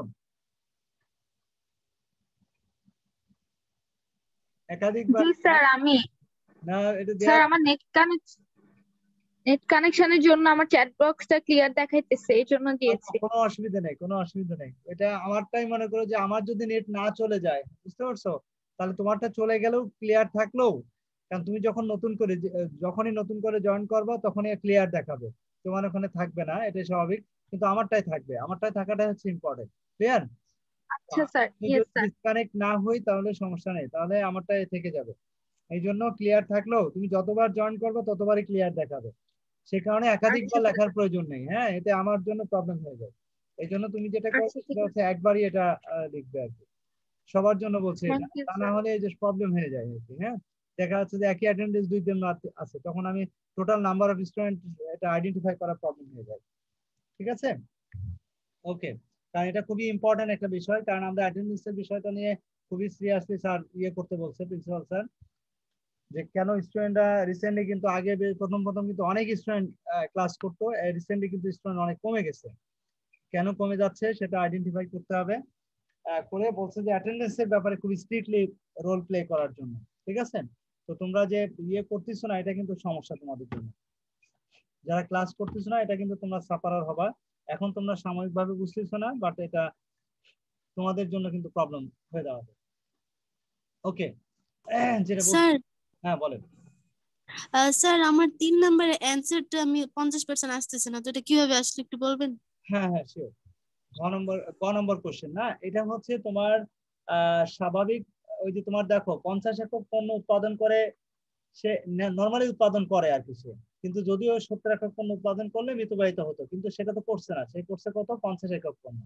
S2: একাধিকবার
S4: জি স্যার, আমি
S2: না, এটা দেয়া
S4: স্যার আমার নেট কানেক্ট নেট কানেকশনের জন্য আমার চ্যাট বক্সটা ক্লিয়ার দেখাইতেছে, এই জন্য দিয়েছি।
S2: কোনো অসুবিধা নেই, কোনো অসুবিধা নেই। এটা আমারটাই মনে করো যে আমার যদি নেট না চলে যায়, বুঝতে পারছো, তাহলে তোমারটা চলে গেলেও ক্লিয়ার থাকলো, কারণ তুমি যখন নতুন করে যখনই নতুন করে জয়েন করবা তখনই ক্লিয়ার দেখাবে, তোমার ওখানে থাকবে না, এটাই স্বাভাবিক। কিন্তু আমারটাই থাকবে, আমারটাই থাকাটা হচ্ছে ইম্পর্টেন্ট। ক্লিয়ার?
S4: আচ্ছা স্যার,
S2: আমি
S4: ইয়েস
S2: যদি
S4: স্যার।
S2: ডিসকানেক্ট না হই তাহলে সমস্যা নেই, তাহলে আমারটাই থেকে যাবে। এই জন্য ক্লিয়ার থাকলেও তুমি যতবার জয়েন করবে ততবারই ক্লিয়ার দেখাবে, সে কারণে
S4: আচ্ছা
S2: একাধিকবার
S4: স্যার।
S2: লেখার প্রয়োজন নেই। হ্যাঁ, এতে আমার জন্য প্রবলেম হয়ে যায়। এই জন্য তুমি যেটা
S4: আচ্ছা
S2: করবে
S4: ঠিক
S2: সেটা
S4: আছে,
S2: হচ্ছে একবারই এটা আহ, লিখবে আর কি। সবার জন্য বলছে এটা,
S4: থ্যাংক ইউ
S2: তা না
S4: স্যার।
S2: হলে এই যে প্রবলেম হয়ে যায় আর কি। হ্যাঁ, দেখা যাচ্ছে যে একই অ্যাটেন্ডেন্স দুই জন আছে, তখন আমি টোটাল নাম্বার অফ স্টুডেন্ট এটা আইডেন্টিফাই করা প্রবলেম হয়ে যায়। ঠিক আছে? ওকে, কারণ এটা খুবই ইম্পর্টেন্ট একটা বিষয়, কারণ আমরা অ্যাটেন্ডেন্সের বিষয়টা নিয়ে খুবই সিরিয়াসলি স্যার ইয়ে করতে বলছে, প্রিন্সিপাল স্যার, যে কেন স্টুডেন্টরা রিসেন্টলি, কিন্তু আগে বে- প্রথম প্রথম কিন্তু অনেক স্টুডেন্ট ক্লাস করতো, রিসেন্টলি কিন্তু স্টুডেন্ট অনেক কমে গেছে। কেন কমে যাচ্ছে সেটা আইডেন্টিফাই করতে হবে। আহ, করে বলছে যে অ্যাটেন্ডেন্সের ব্যাপারে খুব স্ট্রিক্টলি রোল প্লে করার জন্য। ঠিক আছে? তো তোমরা যে ইয়ে করতেছো না, এটা কিন্তু সমস্যা তোমাদের জন্য। যারা ক্লাস করতেছো না, এটা কিন্তু তোমরা সাফারার হবা। এখন তোমরা সাময়িকভাবে বুঝতেছো না, বাট এটা তোমাদের জন্য কিন্তু প্রবলেম হয়ে দাঁড়াবে। ওকে, যেটা বলছি।
S5: স্যার
S2: হ্যাঁ বলেন।
S5: আহ, স্যার আমার তিন নম্বরের অ্যান্সারটা আমি পঞ্চাশ পার্সেন্ট আসতেছে না, তো এটা কিভাবে আসলে একটু বলবেন?
S2: হ্যাঁ হ্যাঁ শিওর। গ নম্বর ক নম্বর কোশ্চেন না, এটা হচ্ছে তোমার আহ স্বাভাবিক। ওই যে তোমার দেখো পঞ্চাশ একক পণ্য উৎপাদন করে, সে নর্মালি উৎপাদন করে আর কি সে, কিন্তু যদিও সত্তর একক পণ্য উৎপাদন করলে মৃত্যুবাহিত হতো, কিন্তু সেটা তো করছে না, সে করছে কত, পঞ্চাশ একক পণ্য।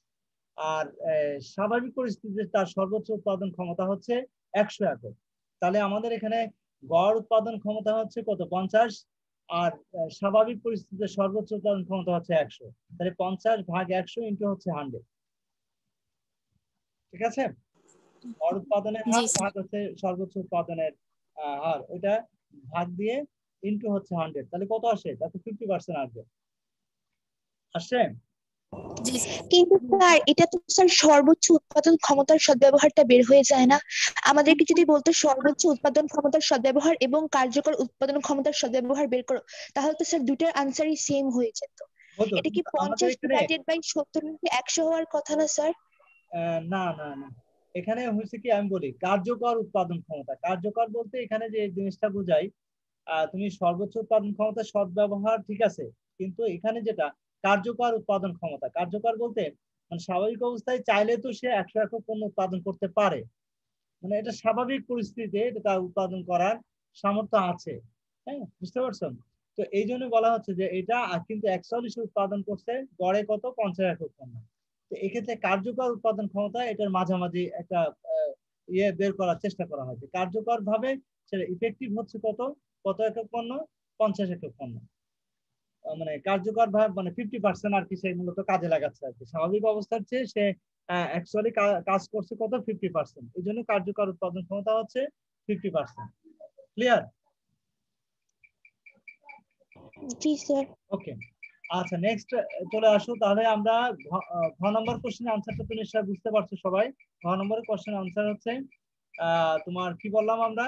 S2: আর আহ, স্বাভাবিক পরিস্থিতিতে তার সর্বোচ্চ উৎপাদন ক্ষমতা হচ্ছে একশো একক। তাহলে আমাদের এখানে গড় উৎপাদন ক্ষমতা হচ্ছে কত, পঞ্চাশ। আর আহ, স্বাভাবিক পরিস্থিতিতে সর্বোচ্চ উৎপাদন ক্ষমতা হচ্ছে একশো। তাহলে পঞ্চাশ ভাগ একশো ইন্টু হচ্ছে হান্ড্রেড। ঠিক আছে? গড় উৎপাদনের
S5: জি
S2: হার
S5: স্যার।
S2: ভাগ হচ্ছে সর্বোচ্চ উৎপাদনের আহ, হার, ওইটা ভাগ দিয়ে ইন্টু হচ্ছে হান্ড্রেড, তাহলে কত আসে, তাতে ফিফটি পার্সেন্ট আসবে। আসছে?
S5: জি স্যার।
S6: কিন্তু স্যার এটা তো স্যার সর্বোচ্চ উৎপাদন ক্ষমতার সদ্ব্যবহারটা বের হয়ে যায় না? আমাদেরকে যদি বলতো সর্বোচ্চ উৎপাদন ক্ষমতার সদ্ব্যবহার এবং কার্যকর উৎপাদন ক্ষমতার সদ্ব্যবহার বের করো, তাহলে তো স্যার দুটার আনসারই সেম হয়ে যেত।
S2: হতো,
S6: এটা কি
S2: কিন্তু আমাদের
S6: পঞ্চাশ
S2: এখানে
S6: ডিভাইডেড বাই সত্তর কি একশো হওয়ার কথা না স্যার?
S2: আহ, না না না, এখানে হচ্ছে কি, আমি বলি কার্যকর উৎপাদন ক্ষমতা। কার্যকর বলতে এখানে যে জিনিসটা বোঝাই, আহ, তুমি সর্বোচ্চ উৎপাদন ক্ষমতা সদ্ব্যবহার ঠিক আছে, কিন্তু এখানে যেটা কার্যকর উৎপাদন ক্ষমতা, কার্যকর বলতে মানে স্বাভাবিক অবস্থায় চাইলে তো সে একশো একক পণ্য উৎপাদন করতে পারে, মানে এটা স্বাভাবিক পরিস্থিতিতে এটা তার উৎপাদন করার সামর্থ্য আছে। হ্যাঁ, বুঝতে পারছো? তো এই জন্য বলা হচ্ছে যে এটা কিন্তু একচল্লিশ উৎপাদন করছে, গড়ে কত, পঞ্চাশ একক পণ্য। তো এক্ষেত্রে কার্যকর উৎপাদন ক্ষমতা এটার মাঝামাঝি একটা আহ, ইয়ে বের করার চেষ্টা করা হয়েছে। কার্যকর ভাবে সেটা ইফেক্টিভ হচ্ছে কত, কত একক পণ্য, পঞ্চাশ একক পণ্য। আহ, মানে কার্যকর ভাবে মানে ফিফটি পার্সেন্ট আর কি সে মূলত কাজে লাগাচ্ছে আর কি, স্বাভাবিক অবস্থার চেয়ে সে অ্যাকচুয়ালি কাজ করছে কত, ফিফটি পার্সেন্ট। এই জন্য কার্যকর উৎপাদন ক্ষমতা হচ্ছে ফিফটি পার্সেন্ট। ক্লিয়ার?
S6: জি স্যার।
S2: ওকে, আচ্ছা নেক্সট চলে আসো তাহলে আমরা ঘ আহ, ঘ নম্বর কোশ্চেন আনসারটা তো নিশ্চয়ই বুঝতে পারছো সবাই। ঘ নম্বর কোশ্চেন আনসার হচ্ছে আহ তোমার কি বললাম আমরা,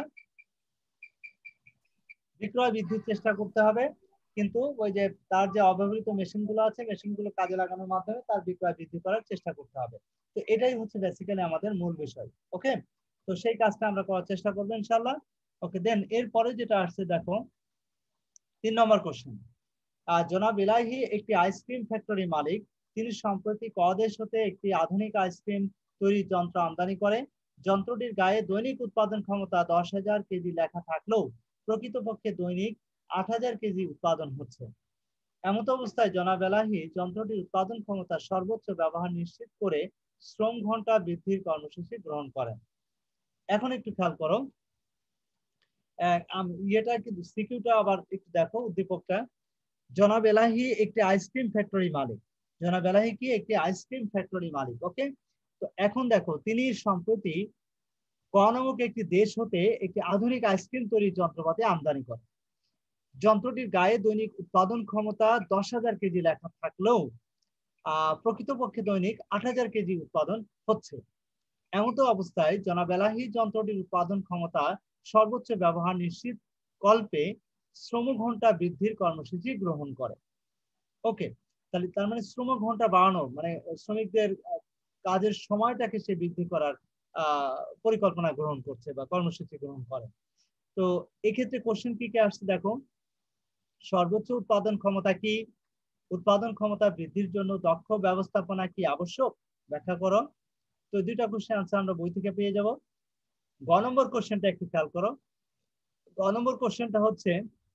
S2: বিক্রয় বৃদ্ধির চেষ্টা করতে হবে, কিন্তু ওই যে তার যে অব্যবহৃত মেশিন গুলো আছে, মেশিন গুলো কাজে লাগানোর মাধ্যমে তার বিক্রয় বৃদ্ধি করার চেষ্টা করতে হবে। তো এটাই হচ্ছে বেসিক্যালি আমাদের মূল বিষয়। ওকে, তো সেই কাজটা আমরা করার চেষ্টা করবো ইনশাল্লাহ। ওকে, দেন এরপরে যেটা আসছে দেখো, তিন নম্বর কোশ্চেন। আহ জনাব ইলাহি একটি আইসক্রিম ফ্যাক্টরি মালিক। তিনি সম্প্রতি কদেশ হতে একটি আধুনিক আইসক্রিম তৈরির যন্ত্র আমদানি করে। যন্ত্রটির গায়ে দৈনিক উৎপাদন ক্ষমতা দশ হাজার কেজি লেখা থাকলেও প্রকৃতপক্ষে দৈনিক আট হাজার কেজি উৎপাদন হচ্ছে। এমত অবস্থায় জনাব এলাহি যন্ত্রটির উৎপাদন ক্ষমতার সর্বোচ্চ ব্যবহার নিশ্চিত করে শ্রম ঘন্টা বৃদ্ধির কর্মসূচি গ্রহণ করেন। এখন একটু খেয়াল করো, আহ, আম- ইয়েটা কিন্তু সিকিউটা আবার একটু দেখো, উদ্দীপকটা। জনাব এলাহি একটি আইসক্রিম ফ্যাক্টরি মালিক। জনাব এলাহি কি একটি আইসক্রিম ফ্যাক্টরি মালিক। ওকে, তো এখন দেখো তিনি সম্প্রতি ক নামক একটি দেশ হতে একটি আধুনিক আইসক্রিম তৈরির যন্ত্রপাতি আমদানি করে। যন্ত্রটির গায়ে দৈনিক উৎপাদন ক্ষমতা দশ হাজার কেজি লেখা থাকলেও আহ প্রকৃতপক্ষে দৈনিক আট হাজার কেজি উৎপাদন হচ্ছে। এমতো অবস্থায় জনাব এলাহি যন্ত্রটির উৎপাদন ক্ষমতা সর্বোচ্চ ব্যবহার নিশ্চিত কল্পে শ্রম ঘন্টা বৃদ্ধির কর্মসূচি গ্রহণ করে। ওকে, তাহলে তার মানে শ্রম ঘন্টা বাড়ানো মানে শ্রমিকদের কাজের সময়টাকে সে বৃদ্ধি করার আহ পরিকল্পনা গ্রহণ করছে বা কর্মসূচি গ্রহণ করে। তো এক্ষেত্রে কোশ্চেন কি কি আসছে দেখো, সর্বোচ্চ উৎপাদন ক্ষমতা কি, উৎপাদন ক্ষমতা বৃদ্ধির জন্য দক্ষ ব্যবস্থাপনা কি আবশ্যক, ব্যাখ্যা করো। তো দুইটা কোশ্চেন আনসার আমরা বই থেকে পেয়ে যাব। গ নম্বর কোশ্চেনটা একটু খেয়াল করো। গ নম্বর কোশ্চেনটা হচ্ছে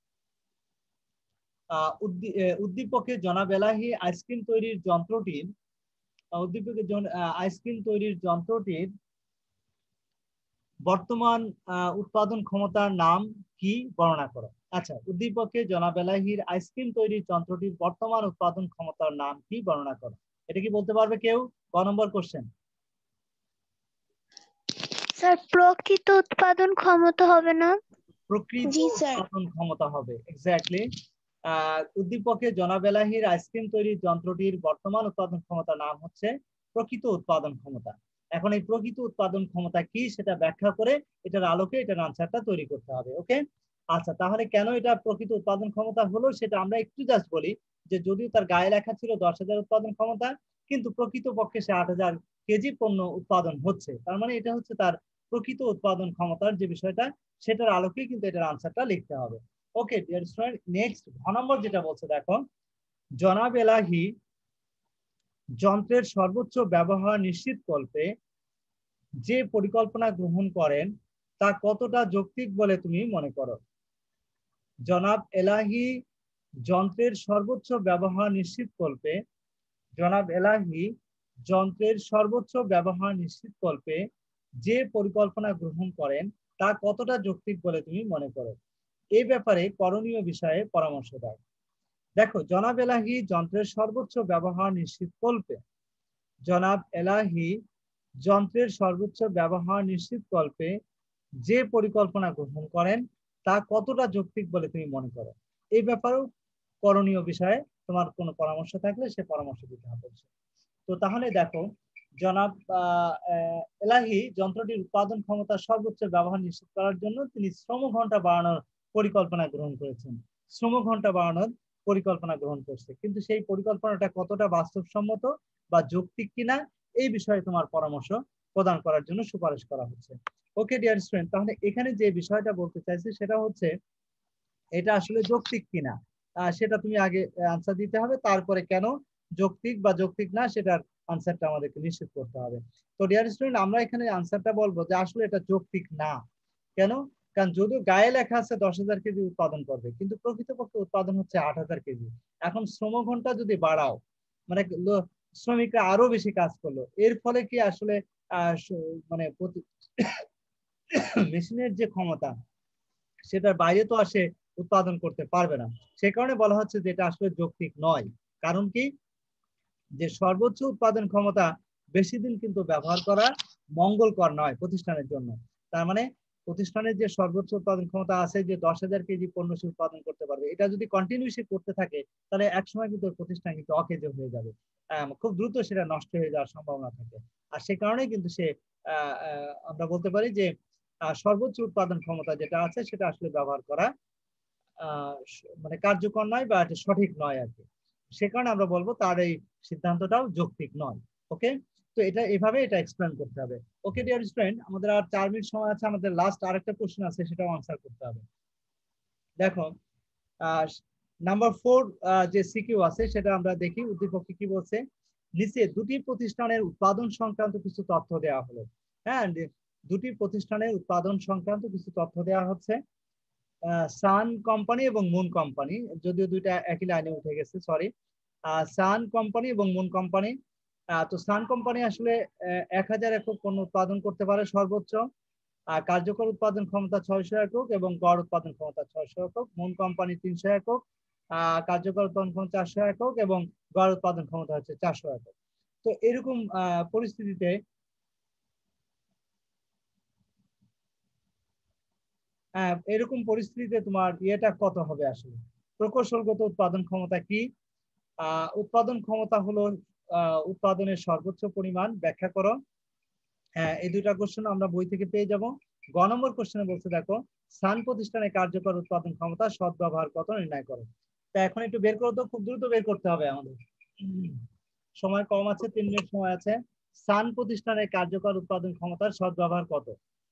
S2: আহ উদ্দীপকে জনাব এলাহি আইসক্রিম তৈরির যন্ত্রটির উদ্দীপকের আইসক্রিম তৈরির যন্ত্রটির বর্তমান উৎপাদন ক্ষমতার নাম কি বর্ণনা করো। আচ্ছা, উদ্দীপকে জনাব এলাহির আইসক্রিম তৈরির যন্ত্রটির বর্তমান উৎপাদন ক্ষমতার নাম কি বর্ণনা করো। এটা কি বলতে পারবে কেউ? ক নম্বর কোশ্চেন।
S1: স্যার প্রকৃত উৎপাদন ক্ষমতা হবে না?
S2: প্রকৃত উৎপাদন ক্ষমতা হবে, এক্স্যাক্টলি। আহ উদ্দীপকে জনাব এলাহির আইসক্রিম তৈরির যন্ত্রটির বর্তমান উৎপাদন ক্ষমতার নাম হচ্ছে প্রকৃত উৎপাদন ক্ষমতা। এখন এই প্রকৃত উৎপাদন ক্ষমতা কি সেটা ব্যাখ্যা করে এটার আলোকে এটার আনসারটা তৈরি করতে হবে। ওকে, আচ্ছা, তাহলে কেন এটা প্রকৃত উৎপাদন ক্ষমতা হলো সেটা আমরা একটু জাস্ট বলি যে যদিও তার গায়ে লেখা ছিল দশ হাজার উৎপাদন ক্ষমতা, কিন্তু প্রকৃত পক্ষে সে আট হাজার কেজি পণ্য উৎপাদন হচ্ছে। তার মানে এটা হচ্ছে তার প্রকৃত উৎপাদন ক্ষমতার যে বিষয়টা সেটার আলোকে কিন্তু এটার আনসারটা লিখতে হবে। ওকে ডিয়ার স্টুডেন্ট, নেক্সট ঘ নম্বর যেটা বলছে দেখো, জনাব এলাহি যন্ত্রের সর্বোচ্চ ব্যবহার নিশ্চিত কল্পে যে পরিকল্পনা গ্রহণ করেন তা কতটা যৌক্তিক বলে তুমি মনে করো। জনাব এলাহি যন্ত্রের সর্বোচ্চ ব্যবহার নিশ্চিত কল্পে জনাব এলাহি যন্ত্রের সর্বোচ্চ ব্যবহার নিশ্চিত কল্পে যে পরিকল্পনা গ্রহণ করেন তা কতটা যৌক্তিক বলে তুমি মনে করো। এই ব্যাপারে করণীয় বিষয়ে পরামর্শ দাও। দেখো, জনাব এলাহি যন্ত্রের সর্বোচ্চ ব্যবহার নিশ্চিত কল্পে জনাব এলাহি যন্ত্রের সর্বোচ্চ ব্যবহার নিশ্চিত কল্পে যে পরিকল্পনা গ্রহণ করেন তা কতটা যৌক্তিক বলে তুমি মনে করো। এই ব্যাপারেও করণীয় বিষয়ে তোমার কোনো পরামর্শ থাকলে সে পরামর্শ দিতে হবে। তো তাহলে দেখো, জনাব এলাহি যন্ত্রটির উৎপাদন ক্ষমতার সর্বোচ্চ ব্যবহার নিশ্চিত করার জন্য তিনি শ্রম ঘন্টা বাড়ানোর পরিকল্পনা গ্রহণ করেছেন। শ্রম ঘন্টা বাড়ানোর পরিকল্পনা গ্রহণ করছে, কিন্তু সেই পরিকল্পনাটা কতটা বাস্তবসম্মত বা যৌক্তিক কিনা এই বিষয়ে তোমার পরামর্শ প্রদান করার জন্য সুপারিশ করা হচ্ছে। ওকে ডিয়ার স্টুডেন্ট, তাহলে এখানে যে বিষয়টা বলতে চাইছে সেটা হচ্ছে এটা আসলে যৌক্তিক কিনা সেটা তুমি আগে আনসার দিতে হবে, তারপরে কেন যৌক্তিক বা যৌক্তিক না সেটার আনসারটা আমাদেরকে নিশ্চিত করতে হবে। তো ডিয়ার স্টুডেন্ট, আমরা এখানে আনসারটা বলবো যে আসলে এটা যৌক্তিক না। কেন? কারণ যদিও গায়ে লেখা আছে দশ হাজার কেজি উৎপাদন করবে, কিন্তু প্রকৃতপক্ষে উৎপাদন হচ্ছে আট হাজার কেজি। এখন শ্রম ঘন্টা যদি বাড়াও মানে শ্রমিকরা আরো বেশি কাজ করলো, এর ফলে কি আসলে আহ মানে মেশিনের যে ক্ষমতা সেটার বাইরে তো আসে উৎপাদন করতে পারবে না। সে কারণে বলা হচ্ছে যে এটা আসলে যৌক্তিক নয়। কারণ কি, যে সর্বোচ্চ উৎপাদন ক্ষমতা বেশি দিন কিন্তু ব্যবহার করা মঙ্গলকর নয় প্রতিষ্ঠানের জন্য। তার মানে প্রতিষ্ঠানের যে সর্বোচ্চ উৎপাদন ক্ষমতা আছে যে দশ হাজার কেজি পণ্য সে উৎপাদন করতে পারবে, এটা যদি কন্টিনিউসলি করতে থাকে তাহলে একসময় কিন্তু প্রতিষ্ঠান কিন্তু অকেজো হয়ে যাবে, খুব দ্রুত সেটা নষ্ট হয়ে যাওয়ার সম্ভাবনা থাকে। আর সে কারণে কিন্তু সে আহ আমরা বলতে পারি যে সর্বোচ্চ উৎপাদন ক্ষমতা যেটা আছে সেটা আসলে ব্যবহার করা আহ মানে কার্যকর নয় বা এটা সঠিক নয় আর কি। সে কারণে আমরা বলবো তার এই সিদ্ধান্তটাও যৌক্তিক নয়। ওকে, তো এটা এভাবে এটা এক্সপ্লেন করতে হবে। ওকে ডিয়ার স্টুডেন্ট, আমাদের আর চার মিনিট সময় আছে, আমাদের লাস্ট আরেকটা কোশ্চেন আছে সেটাও আনসার করতে হবে। দেখো, আহ নাম্বার ফোর যে সিকিউ আছে সেটা আমরা দেখি। উদ্দীপকে কি বলছে, নিচে দুটি প্রতিষ্ঠানের উৎপাদন সংক্রান্ত কিছু তথ্য দেওয়া হলো। হ্যাঁ, দুটি প্রতিষ্ঠানের উৎপাদন সংক্রান্ত কিছু তথ্য দেওয়া হচ্ছে। সান কোম্পানি এবং মুন কোম্পানি, যদিও দুইটা একই লাইনে উঠে গেছে, সরি। সান কোম্পানি এবং মুন কোম্পানি। তো সান কোম্পানি আসলে এক হাজার একক পণ্য উৎপাদন করতে পারে সর্বোচ্চ। কার্যকর উৎপাদন ক্ষমতা ছয়শো একক এবং গড় উৎপাদন ক্ষমতা ছয়শো একক। মুন কোম্পানি তিনশো একক আহ কার্যকর উৎপাদন ক্ষমতা চারশো একক এবং গড় উৎপাদন ক্ষমতা হচ্ছে চারশো একক। তো এরকম আহ পরিস্থিতিতে হ্যাঁ এরকম পরিস্থিতিতে তোমার ইয়েটা কত হবে আসলে? প্রকৌশলগত উৎপাদন ক্ষমতা কি? আহ উৎপাদন ক্ষমতা হলো আহ উৎপাদনের সর্বোচ্চ পরিমাণ, ব্যাখ্যা করো। হ্যাঁ এই দুইটা কোশ্চেন আমরা বই থেকে পেয়ে যাব। গ নম্বর কোশ্চেনে বলছে দেখো স্থান প্রতিষ্ঠানে কার্যকর উৎপাদন ক্ষমতা সদ্ব্যবহার কত নির্ণয় করো। তা এখন একটু বের করো তো, খুব দ্রুত বের করতে হবে আমাদের, সময় কম আছে, তিন মিনিট সময় আছে। স্থান প্রতিষ্ঠানে কার্যকর উৎপাদন ক্ষমতার সদ্ব্যবহার কত?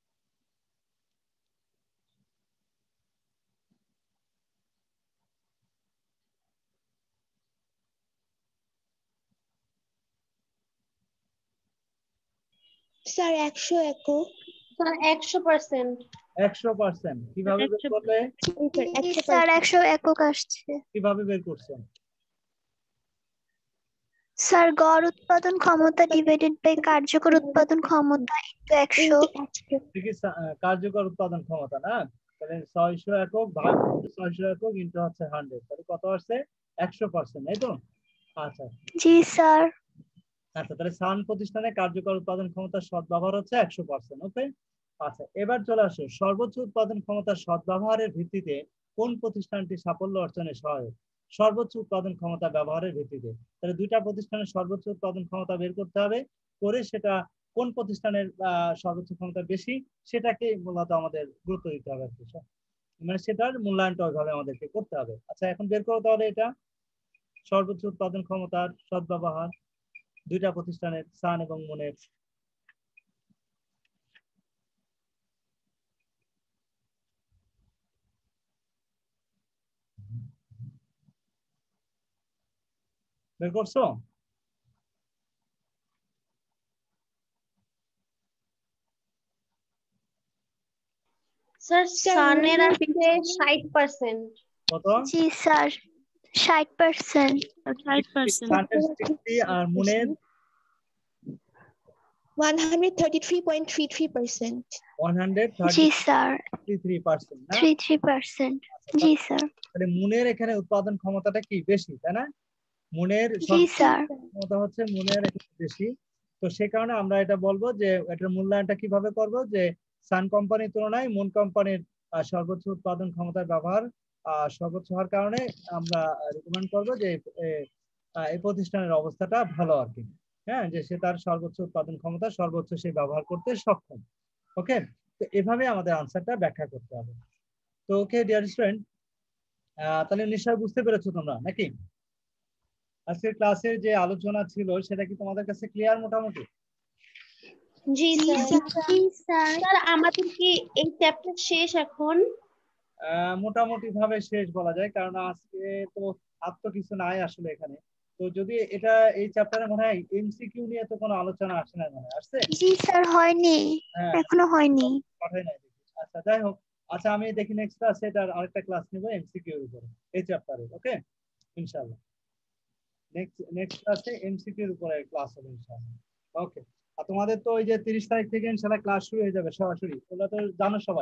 S6: স্যার একশো একক।
S3: স্যার একশো পার্সেন্ট।
S2: একশো পার্সেন্ট কিভাবে বের করলে?
S1: জি স্যার একশো একক আসছে।
S2: কিভাবে বের করছেন?
S1: স্যার গড় উৎপাদন ক্ষমতা ডিভাইডেড বাই কার্যকর উৎপাদন ক্ষমতা ইনটু একশো।
S2: ঠিকই, কার্যকর উৎপাদন ক্ষমতা না, তাহলে ছয়শো একক ভাগ ছয়শো একক ইনটু হচ্ছে হান্ড্রেড, তাহলে কত আসছে? একশো পার্সেন্ট, তাই তো? আচ্ছা
S1: জি স্যার।
S2: আচ্ছা তাহলে স্থান প্রতিষ্ঠানে কার্যকর উৎপাদন ক্ষমতার সদ্ব্যবহার হচ্ছে একশো পার্সেন্ট। ওকে আচ্ছা এবার চলে আসো সর্বোচ্চ উৎপাদন ক্ষমতার সদ্ব্যবহারের ভিত্তিতে কোন প্রতিষ্ঠানটি সাফল্য অর্জনে সহায়ক? সর্বোচ্চ উৎপাদন ক্ষমতা ব্যবহারের ভিত্তিতে, তাহলে দুইটা প্রতিষ্ঠানের সর্বোচ্চ উৎপাদন ক্ষমতা বের করতে হবে, করে সেটা কোন প্রতিষ্ঠানের আহ সর্বোচ্চ ক্ষমতা বেশি সেটাকে মূলত আমাদের গুরুত্ব দিতে হবে আর কি, মানে সেটার মূল্যায়নটা ওইভাবে আমাদেরকে করতে হবে। আচ্ছা এখন বের করো তাহলে এটা সর্বোচ্চ উৎপাদন ক্ষমতার সদ্ব্যবহার দুইটা প্রতিষ্ঠানের, সান এবং মুনের। বের করছো?
S3: স্যার সানের আছে ষাট পার্সেন্ট।
S2: কত?
S1: জি স্যার ষাট পার্সেন্ট।
S5: ষাট পার্সেন্ট।
S2: সানের সিক্সটি আর মুনের
S6: one hundred thirty-three point three three percent.
S2: one hundred
S1: জি স্যার
S2: thirty-three percent না?
S1: Three three percent. জি স্যার।
S2: তাহলে মুনের এখানে উৎপাদন ক্ষমতাটা কি বেশি, তাই না? মুনের
S1: জি স্যার।
S2: ক্ষমতা হচ্ছে মুনের বেশি, তো সে কারণে আমরা এটা বলবো যে এটার মূল্যায়নটা কিভাবে করব, যে সান কোম্পানির তুলনায় মুন কোম্পানির সর্বোচ্চ উৎপাদন ক্ষমতার ব্যবহার সর্বোচ্চ হওয়ার কারণে আমরা রিকমেন্ড করবো যে এই প্রতিষ্ঠানের অবস্থাটা ভালো আর কি, হ্যাঁ, যে সে তার সর্বোচ্চ উৎপাদন ক্ষমতা সর্বোচ্চ সে ব্যবহার করতে সক্ষম। ওকে, তো এভাবে আমাদের আনসারটা ব্যাখ্যা করতে হবে। তো ওকে ডিয়ার স্টুডেন্ট, তাহলে নিশ্চয় বুঝতে পেরেছো তোমরা নাকি? আজকের ক্লাসের যে আলোচনা ছিল সেটা কি তোমাদের কাছে ক্লিয়ার মোটামুটি?
S3: জি স্যার। স্যার আমাদের কি এই চ্যাপ্টার শেষ এখন?
S2: মোটামুটি ভাবে শেষ বলা যায়, কারণ আজকে তো আর তো কিছু নাই আসলে এখানে। তো যদি এটা এই চ্যাপ্টারে মনে হয় এমসিকিউ নিয়ে তো কোনো আলোচনা আসে না, মনে হয় আসছে?
S1: জি স্যার হয়নি, এখনো হয়নি।
S2: পাঠাই নাই। আচ্ছা যাই হোক, আচ্ছা আমি দেখি নেক্সট ক্লাসে এটার আরেকটা ক্লাস নিব এমসিকিউ এর উপরে এই চ্যাপ্টারে। ওকে ইনশাআল্লাহ নেক্সট নেক্সট ক্লাসে এমসিকিউ এর উপরে ক্লাস হবে ইনশাআল্লাহ। ওকে, আর তোমাদের তো ওই যে তিরিশ তারিখ থেকে ইনশাআল্লাহ ক্লাস শুরু হয়ে যাবে সরাসরি, তোমরা তো জানো সবাই।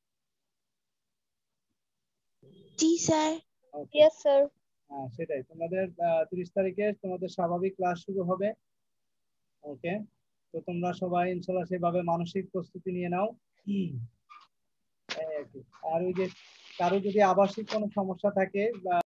S6: জি স্যার।
S3: Yes sir.
S2: হ্যাঁ সেটাই, তোমাদের তিরিশ তারিখে তোমাদের স্বাভাবিক ক্লাস শুরু হবে। ওকে, তো তোমরা সবাই ইনশাআল্লাহ সেভাবে মানসিক প্রস্তুতি নিয়ে নাও। আর ওই যে কারো যদি আবাসিক কোনো সমস্যা থাকে বা